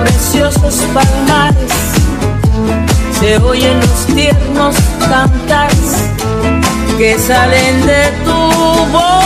preciosos palmares se oyen los tiernos cantares que salen de tu voz.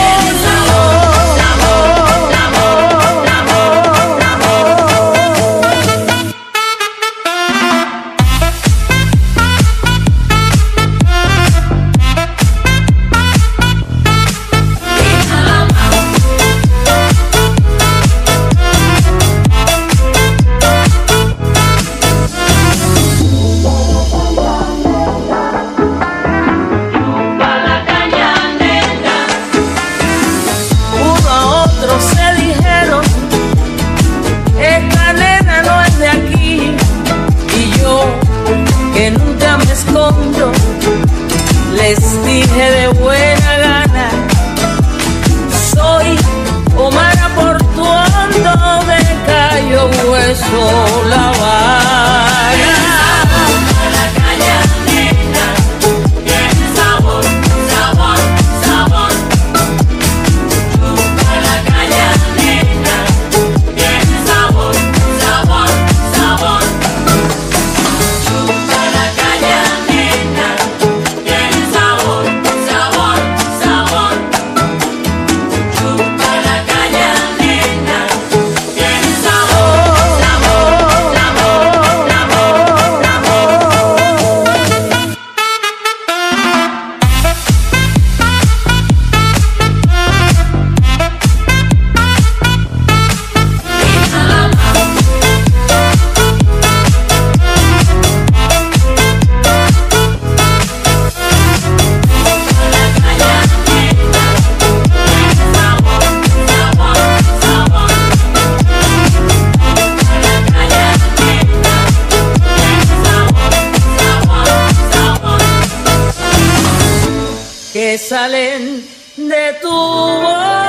Les dije de buena gana, soy Omar Portuondo de Cayo Hueso, La Habana. La caña negra tiene sabor, sabor, sabor. Chupa la caña negra tiene sabor, sabor, sabor. Chupa la caña negra. Que salen de tu voz.